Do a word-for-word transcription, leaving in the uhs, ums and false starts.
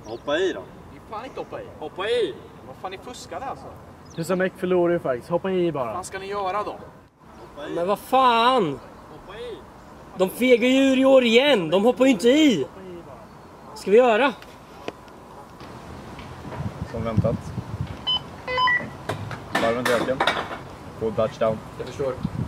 Hoppa i då. Ni fan inte hoppa i. Hoppa i! Vad fan, ni fuskade alltså? Husamek förlorar ju faktiskt. Hoppa i bara. Vad fan ska ni göra då? Hoppa i. Men vad fan? Hoppa i! De fegar ju ur i år igen. De hoppar ju inte i. Vad ska vi göra? Som väntat. Varven till öken. På touchdown. Jag förstår.